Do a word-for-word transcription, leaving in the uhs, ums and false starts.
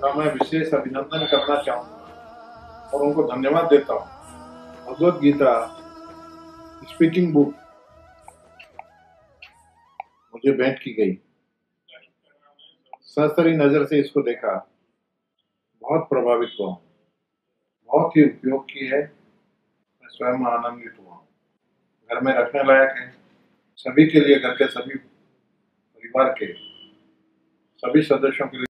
का मैं विशेष अभिनंदन करना चाहूँगा और उनको धन्यवाद देता हूँ। भगवत गीता स्पीकिंग बुक मुझे भेंट की गई। सरसरी नज़र से इसको देखा, बहुत प्रभावित हुआ, बहुत ही उपयोग की है। मैं स्वयं आनंदित हुआ। घर में रखने लायक है, सभी के लिए, घर के सभी परिवार के सभी सदस्यों के लिए।